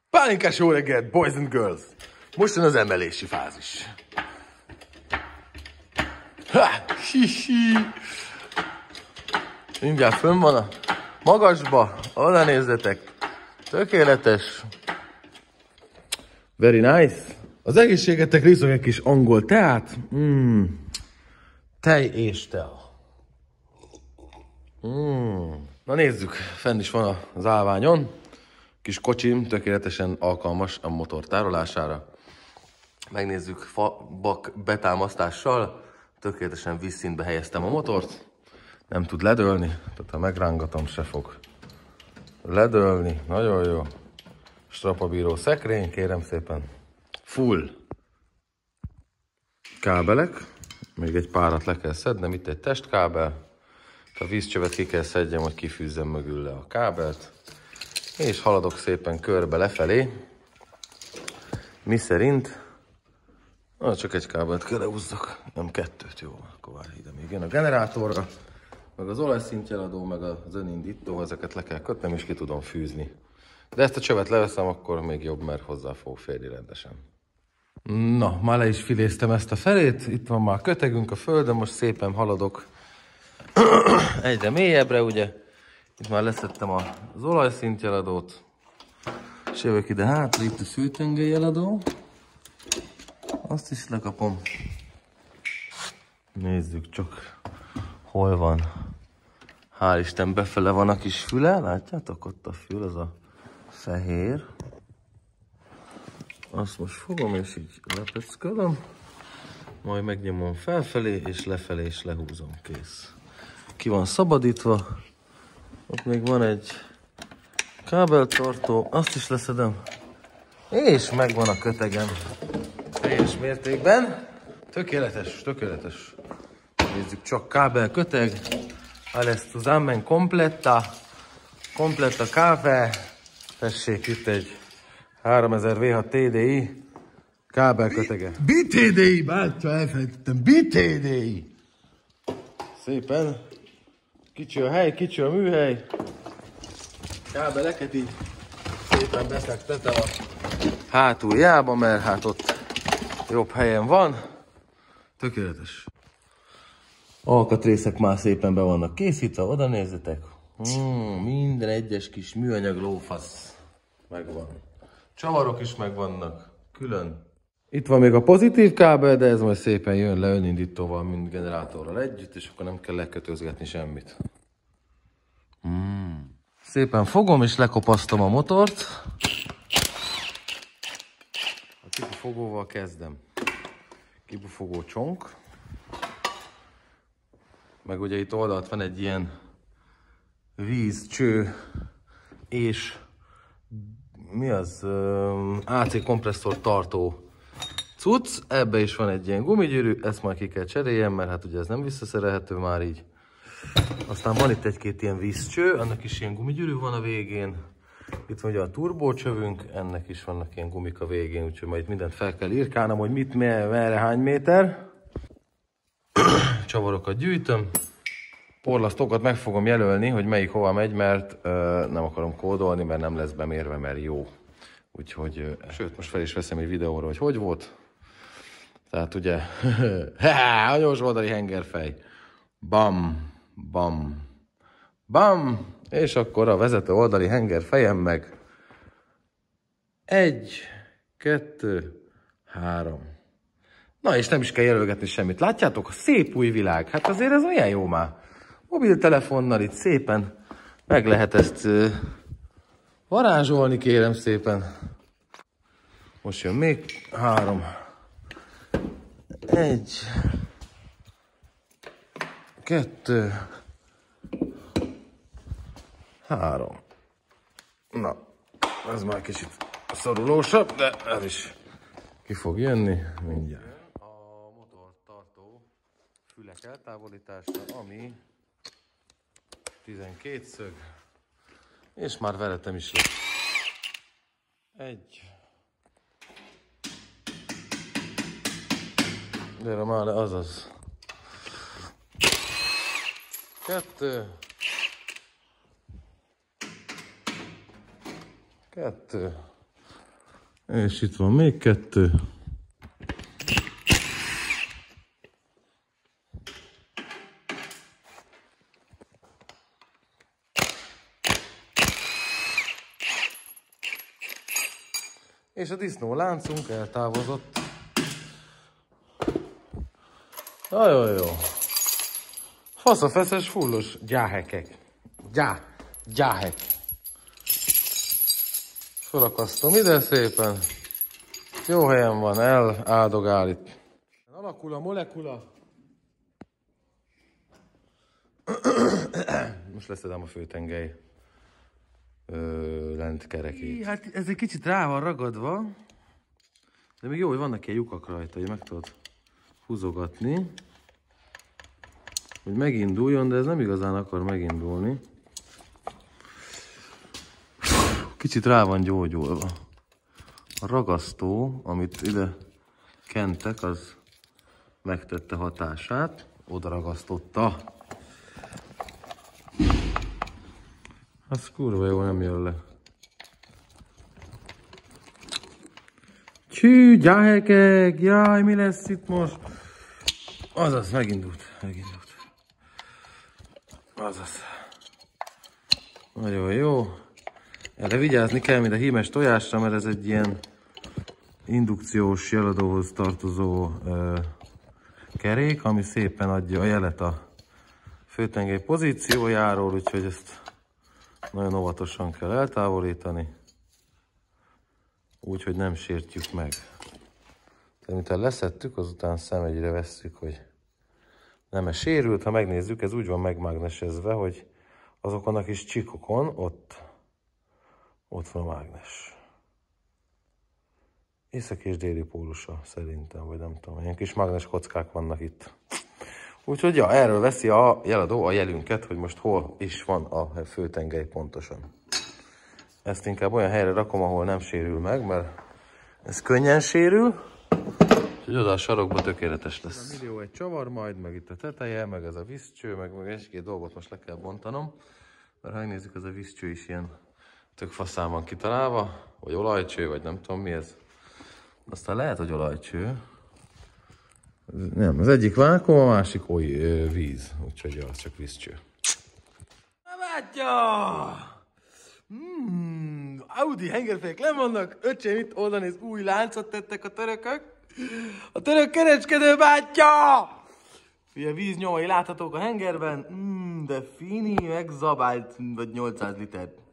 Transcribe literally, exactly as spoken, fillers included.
Pálinkás jó reggelt, boys and girls! Most jön az emelési fázis. Ha, hi, hi. Mindjárt fönn van a magasba, oda nézzetek. Tökéletes. Very nice. Az egészségetek részleg egy kis angol teát. Mm. Tej és tea. Mm. Na nézzük, fenn is van az állványon. Kis kocsim, tökéletesen alkalmas a motor tárolására. Megnézzük fabak betámasztással. Tökéletesen vízszintbe helyeztem a motort. Nem tud ledőlni, tehát ha megrángatom, se fog ledőlni. Nagyon jó. Strapabíró szekrény, kérem szépen. Full kábelek. Még egy párat le kell szednem, itt egy testkábel. A vízcsövet ki kell szedjem, hogy kifűzzem mögül le a kábelt. És haladok szépen körbe lefelé. Mi szerint? Ah, csak egy kábelt kell lehúzzak, nem kettőt, jó, akkor várj, ide még jön a generátorra, meg az olajszintjeladó, meg az önindító, ezeket le kell kötnem, és ki tudom fűzni. De ezt a csövet leveszem, akkor még jobb, mert hozzá fog férni rendesen. Na, már le is filéztem ezt a felét, itt van már kötegünk a földön, most szépen haladok egyre mélyebbre, ugye. Itt már leszettem az olajszintjeladót, és jövök ide hátra, itt a főtengelyjeladó. Azt is lekapom. Nézzük csak, hol van. Hál' Isten, befele van a kis füle. Látjátok, ott a fül, az a fehér. Azt most fogom, és így lepöckölöm. Majd megnyomom felfelé, és lefelé, és lehúzom, kész. Ki van szabadítva. Ott még van egy kábeltartó, azt is leszedem. És megvan a kötegem. Teljes mértékben. Tökéletes, tökéletes. Nézzük csak, kábel, köteg. Alles zusammen kompletta. Kompletta kábel. Tessék, itt egy háromezer vé hat té dé i kábel kötege. bé té dé i, bátya, elfelejtettem. bé té dé i. Szépen. Kicsi a hely, kicsi a műhely. Kábeleket így szépen befektetem a hátuljába, mert hát ott jobb helyen van. Tökéletes. Alkatrészek már szépen be vannak készítve, oda nézzetek. Hmm, minden egyes kis műanyag lófasz megvan. Csavarok is megvannak, külön. Itt van még a pozitív kábel, de ez majd szépen jön le önindítóval, mint generátorral együtt, és akkor nem kell lekötözgetni semmit. Hmm. Szépen fogom és lekopasztom a motort. A kipufogóval kezdem. Kipufogó csonk. Meg ugye itt oldalt van egy ilyen vízcső és mi az? á cé kompresszor tartó cucc. Ebbe is van egy ilyen gumigyűrű, ezt majd ki kell cseréljem, mert hát ugye ez nem visszaszerelhető már így. Aztán van itt egy-két ilyen vízcső, annak is ilyen gumigyűrű van a végén. Itt van ugye a turbócsövünk, ennek is vannak ilyen gumik a végén, úgyhogy majd itt mindent fel kell írkálnom, hogy mit, merre, hány méter. Csavarokat gyűjtöm. Porlasztókat meg fogom jelölni, hogy melyik hova megy, mert ö, nem akarom kódolni, mert nem lesz bemérve, mert jó. Úgyhogy, ö, sőt, most fel is veszem egy videóra, hogy hogy volt. Tehát ugye, hanyós oldali hengerfej. Bam, bam, bam. És akkor a vezető oldali hengerfejem meg egy, kettő, három. Na és nem is kell jelölgetni semmit. Látjátok? Szép új világ. Hát azért ez olyan jó már. Mobiltelefonnal itt szépen meg lehet ezt uh, varázsolni, kérem szépen. Most jön még három. Egy. Kettő. Három. Na, ez már kicsit szorulósabb, de ez is ki fog jönni mindjárt. A motor tartó fülek eltávolítása, ami tizenkét szög, és már veletem is lesz. Egy. Gyere már le, azaz. Kettő. Kettő. És itt van még kettő. És a disznó láncunk eltávozott. Nagyon jó. Faszafeszes fullos gyáhekek. Gyá, gyáhek. Felakasztom ide szépen. Jó helyen van, el, áldogál itt. Alakul a molekula. Most leszedem a főtengely lent kerekét. Hát ez egy kicsit rá van ragadva. De még jó, hogy vannak ilyen lyukak rajta, hogy meg tudod húzogatni. Hogy meginduljon, de ez nem igazán akar megindulni. Kicsit rá van gyógyulva. A ragasztó, amit ide kentek, az megtette hatását. Oda ragasztotta. Az kurva jó, nem jön le. Csű, gyáhekek, jaj, mi lesz itt most? Azaz, megindult, megindult. Azaz. Nagyon jó. Erre vigyázni kell, mint a hímes tojásra, mert ez egy ilyen indukciós jeladóhoz tartozó ö, kerék, ami szépen adja a jelet a főtengely pozíciójáról, úgyhogy ezt nagyon óvatosan kell eltávolítani, úgyhogy nem sértjük meg. Tehát miután leszettük, azután szemegyre vesszük, hogy nem-e sérült. Ha megnézzük, ez úgy van megmágnesezve, hogy azokon a kis csikokon ott, ott van a mágnes. Északi és déli pólusa szerintem, vagy nem tudom, ilyen kis mágnes kockák vannak itt. Úgyhogy ja, erről veszi a jeladó a jelünket, hogy most hol is van a főtengely pontosan. Ezt inkább olyan helyre rakom, ahol nem sérül meg, mert ez könnyen sérül. Úgyhogy oda a sarokba tökéletes lesz. A millió egy csavar majd, meg itt a teteje, meg ez a vízcső, meg, meg egy-két dolgot most le kell bontanom. Mert ha megnézzük, ez a vízcső is ilyen tök faszán van kitalálva, vagy olajcső, vagy nem tudom mi ez. Aztán lehet, hogy olajcső. Nem, az egyik vákum, a másik oly ö, víz, úgyhogy az csak vízcső. Na bátya! Mm, Audi hengerfék le vannak, öcsém itt oda néz, új láncot tettek a törökök. A török kereskedő bátya! Ugye víznyomai láthatók a hengerben, mm, de fini megzabált, vagy nyolcszáz liter.